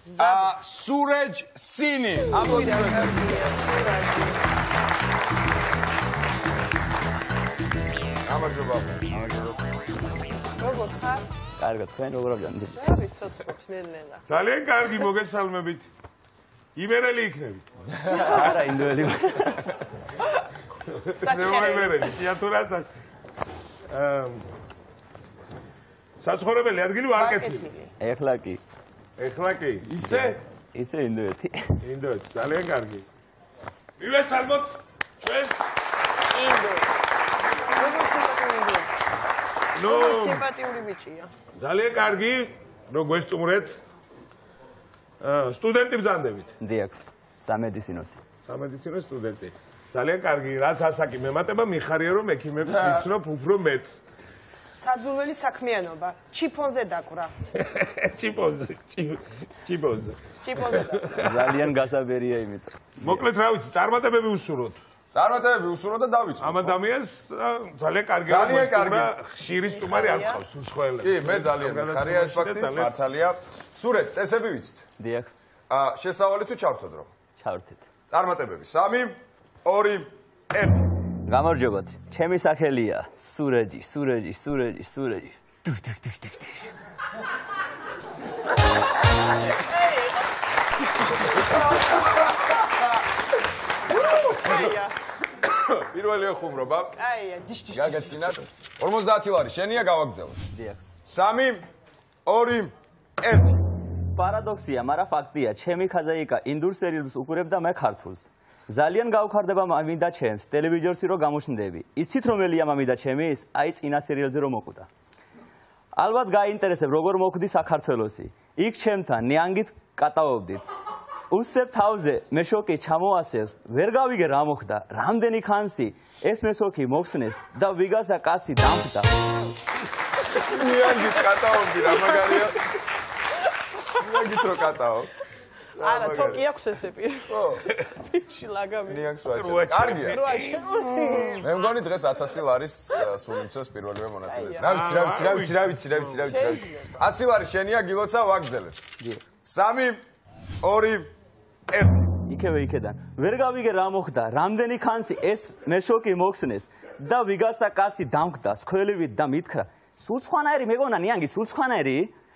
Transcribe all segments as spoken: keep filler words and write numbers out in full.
სურეჯ სინი. აპლოდისმენტები. გამარჯობა. როგორ ხარ? კარგად, თქვენ როგორ გაგანდი? მე ვიცოცხლებს ნელ-ნელა. ძალიან კარგი, მოგესალმებით. იმერელი იქნებით. არა, ინდოელი. საჩხერელი, თეატრას. საცხოვრებელი ადგილი ვარ კეთილი. ეხლა კი. ეხლა კი. ისე? ისე ინდოეთი. ინდოეთი, ძალიან კარგი. მივესალმოთ ჩვენს ინდოელი. ნუ სიმპათიური ბიჭია. ძალიან კარგი, რომ გვესტუმრეთ. სტუდენტი ბრძანდებით. დიახ, სამედიცინოსი. სამედიცინო სტუდენტი. ძალიან კარგი, რაც ასაკი მემატება, მიხარია რომ ექიმებს ვიცნობ უფრო მეტს. საძულველი საქმიანობა, ჩიფონზე დაკვრა. ჩიფონზე, ჩიფონზე. ჩიფონზე. ძალიან გასაბერია იმიტომ. მოკლედ რა ვიცი, წარმატებები უსურვოთ. წარმატებები უსურვოთ და დავიწყოთ. ამ ადამიანს ძალიან კარგი ძალიან კარგი ხშირი სტუმარი არ ყავს უცხოელებს. კი, მე ძალიან მიხარია ეს ფაქტი, მართალია. სურეჯ, წესები ვიცით? დიახ. აა, შესავალი თუ ჩავთოთ რომ? ჩავრთეთ. წარმატებები. სამი, ორი, ერთი. გამარჯობათ. ჩემი სახელია სურეჯი, სურეჯი, სურეჯი, სურეჯი. დუ დუ დუ დუ დუ. კაია. პირველი ხუმრობა. კაია, დიშ-დიშ. გაგაცინათ. ორმოცდაათი ლარი შენია გავაგზავნე. დიახ. სამი, ორი, ერთი. პარადოქსია, მაგრამ ფაქტია, ჩემი ხაზაიკა ინდურ სერიალს უყურებდა მე ქართულს. ძალიან გავხარდება მინდა ჩემს ტელევიზორში რო გამოჩნდები. იცით რომელია მინდა ჩემის? აი წინა სერიალზე რომ მოკვდა. ალბათ გაინტერესებ როგორ მოკვდი საქართველოსი. იქ ჩემთან ნიანგით კატაობდით. უსებ თავზე მე შოკი ჩამოასევს, ვერ გავიგე რა მოხდა. რამდენი ხანსი ეს მე შოკი მოხსნეს და ვიგასა კაცი დამხდა. ნიანგით კატაობდი რა მაგარია. ნიანგით რო კატაო. არა, თოკი აქვს ესები. ხო. ფიში ლაგამი. ნიანგს ვაჭერ. კარგია. როაჩი. მე მგონი დღეს ათასი ლარის სულიმცეს პირველივე მონაწილეს. რა ვიცი, რა ვიცი, რა ვიცი, რა ვიცი, რა ვიცი, რა ვიცი, რა ვიცი. ასი ლარი შენია გილოცა ვაგზელებ. სამი, ორი, ერთი. იქევე იქედან. ვერ გავიგე რა მოხდა. რამდენი ხანსი ეს მე შოკი მოხსნეს და ვიგასა კაცი დამხდა სქველივით და მითხრა: "სულ სხვანაირი მეგონა ნიანგი, სულ სხვანაირი?"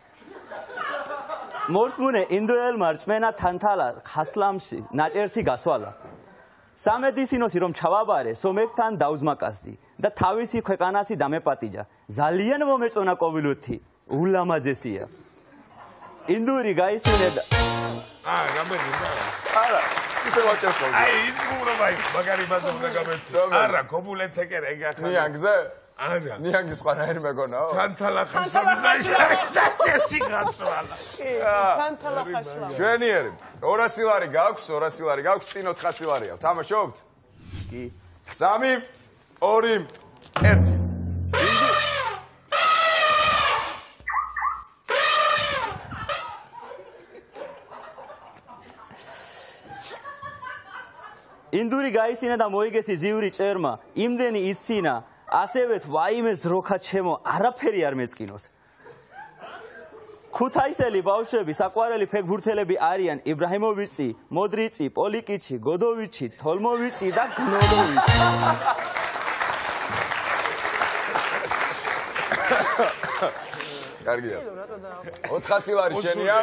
მოსმუნე ინდოელმა რწმენა თანთალა ხასლამში ნაჭერსი გასვალა. სამედიცინოსი რომ ჩავაბარე, სომეგთან დაუზმაკასდი და თავისი ქვეყანასი დამეპატიჯა. ძალიან მომეწონა კოვილუთი, ულამაზესია. ინდური გაიცინე და აა, გამეძინა. არა, ისე ვაჭერ ხოლმე. აი, ის ხუმრობა ის მაგარი ბაზონდა გამეცი. არა, კობულეთს ეკერ ეგ ახლა. ნიანგზე? არა. ნიანგი სხვანაირი მეგონაო? თანთალა ხასლამში გაცვალა. თანთალა ხასლამი. შვენიერი. ორასი ლარი გაქვს, ორასი ლარი გაქვს, წინ ოთხასი ლარია. თამაშობთ? კი. სამი, ორი, ერთი. ინდური გაიცინე და მოიგესი ზიური წერმა, იმდენი iciნა, ასევეთ ვაიმეს როქა ჩემო, არაფერი არ მეწყინოს. ქუთაისელი ბავშვები, საყვარელი ფეხბურთელები არიან იბრაჰიმოვიჩი, მოდრიცი, პოლიკიჩი, გოდოვიჩი, თოლმოვიჩი და გნოდოვიჩი. კარგია. ოთხასი ლარი შენია.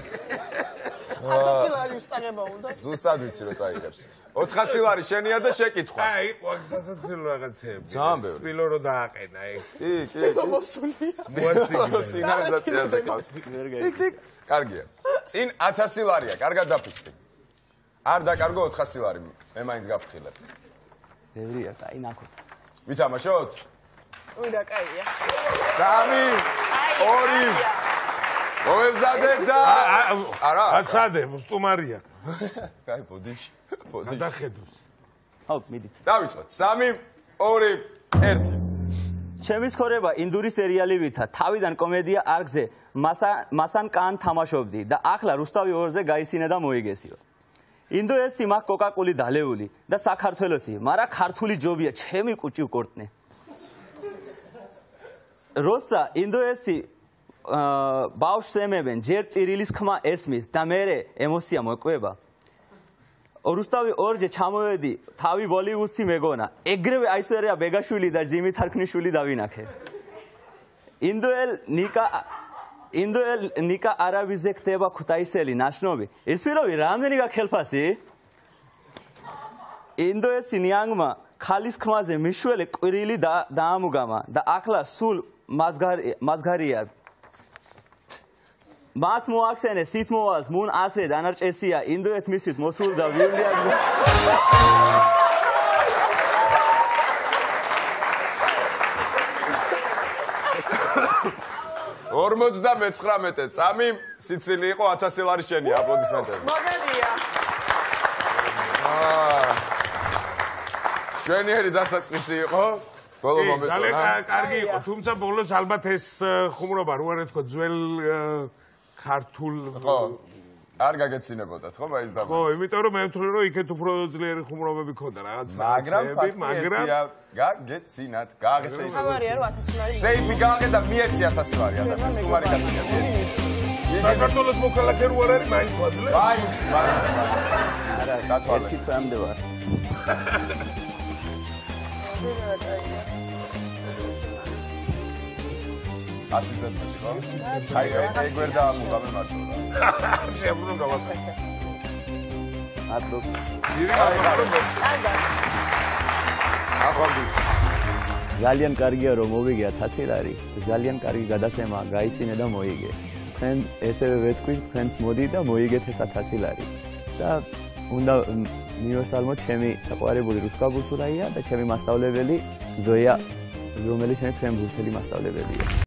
ათასი ლარი უსტაღება უნდა. ზუსტად ვიცი რომ წაიღებს. ოთხასი ლარი შენია და შეკითხვა. აი, ყო სასაცილო რაღაცეები. ძალიან ბევრი. სპილო რო დააყენა ეგ. კი, კი, კი. მოსული. სინანიზაციაზე ყავს. ტიკ, ტიკ. კარგია. წინ ათასი ლარია, კარგად დაფიქრდი. არ დაკარგო ოთხასი ლარი. მე მაინც გავფრთხილებ. ბევრია, აი ნახოთ. ვითამაშოთ? უდა კაია. სამი, ორი. მოევზადეთ და არა, აცადე, სტუმარია. კაი, ბოდიში. ბოდიში. დახედოს. აუ, მიდით. დავიწყოთ. სამი, ორი, ერთი. ჩემი ცხოვრება ინდური სერიალივითა, თავიდან კომედია არგზე მასან კან თამაშობდი და ახლა რუსთავი ორზე გაიცინე და მოიგესიო. ინდოეთში მაგ კოკაკული დალეული და საქართველოსი, მაგრამ ქართული ჯობია, ჩემი კუჭი ვკორტნე. როცა ინდოეთში ბავშვს ემებენ, ჯერ ტირილის ხმა ესმის და მერე ემოცია მოკვება. რუსთავი ორჯერ ჩამოვედი, თავი ბოლივუდში მეგონა. ეგრევე აისვერია ბეგაშვილი და ჯიმი თარქნიშვილი დავინახე. ინდოელ ნიკა ინდოელ ნიკა არაბიზე ხდება ქუთაისელი ნაშნობი. ეს პირობი რამდენი გაქელფასი? ინდოელი სინიანგმა ხალის ხმაზე მიშველი ყვირილი დაამუგამა და ახლა სულ მაზგარია. მათ მოახსენეს სითმოვალს მუნ ასრე დანარჩესია ინდოეთ მისის მოსულ და ვივლია ორმოცდამეცხრამეტე წამი სიცილი იყო ათასი ლარის შენია აპლოდისმენტები. მოგედია. შვენიერი დასაწყისი იყო. ბოლო მომეწონა. ძალიან კარგი იყო, თუმცა ბოლოს ალბათ ეს ხუმრობა რო არ ეთქვა ძველ ქართულ ხო არ გაგეცინებოდათ ხო მაინც და ხო იმიტომ რომ მე ვთვლი რომ იქეთ უფრო ძლიერი ხუმრობები ქონდა რაღაც მაგრამ მაგრამ გაგეცინათ გაგესეიფი თავარია რომ ათასი ლარი სეიფი გააკე და მიეცი ათასი ლარი ადამიანს თუმარი კაცია მიეცი საქართველოს მოქალაქე რო არ არის მაინც ვაძლევ მაინც მაინც მაინც არა გათვალე ერთი თვემდე ვარ ასი წელიწადი ხო? აი ეგ ვერ დაამუგამე მარტო რა. შემდგომ გავაკეთე. აბლო. აბანდის. ძალიან კარგია რომ მოვიგე ათასი ლარი. ძალიან კარგი გადასემა გაიცინე და მოიგე. თქვენ ესევე ვეთქვით, თქვენს მოდი და მოიგეთ ეს ათასი ლარი. და უნდა მიოსალმოთ ჩემი საყვარელი რუსკაბუსურაია და ჩემი მასწავლებელი ზოია, რომელიც მე თქვენ ბურთელი მასწავლებელია.